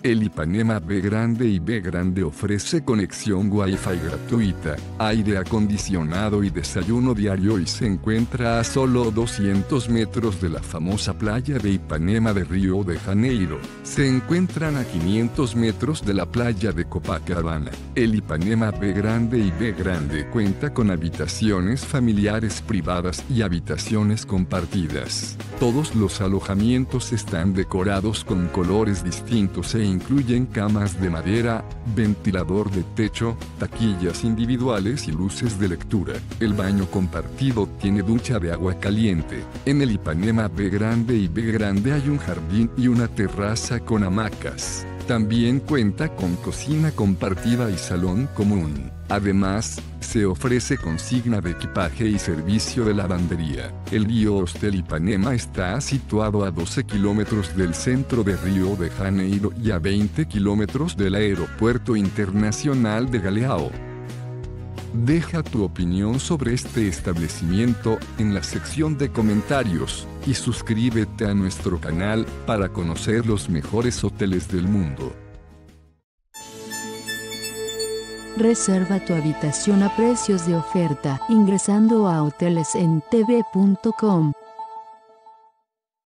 El Ipanema B Grande y B Grande ofrece conexión Wi-Fi gratuita, aire acondicionado y desayuno diario y se encuentra a solo 200 metros de la famosa playa de Ipanema de Río de Janeiro. Se encuentran a 500 metros de la playa de Copacabana. El Ipanema B Grande y B Grande cuenta con habitaciones familiares privadas y habitaciones compartidas. Todos los alojamientos están decorados con colores distintos e incluyen camas de madera, ventilador de techo, taquillas individuales y luces de lectura. El baño compartido tiene ducha de agua caliente. En el Ipanema B Grande y B Grande hay un jardín y una terraza con hamacas. También cuenta con cocina compartida y salón común. Además, se ofrece consigna de equipaje y servicio de lavandería. El Rio Hostel Ipanema está situado a 12 kilómetros del centro de Río de Janeiro y a 20 kilómetros del Aeropuerto Internacional de Galeão. Deja tu opinión sobre este establecimiento en la sección de comentarios y suscríbete a nuestro canal para conocer los mejores hoteles del mundo. Reserva tu habitación a precios de oferta ingresando a hotelesentv.com.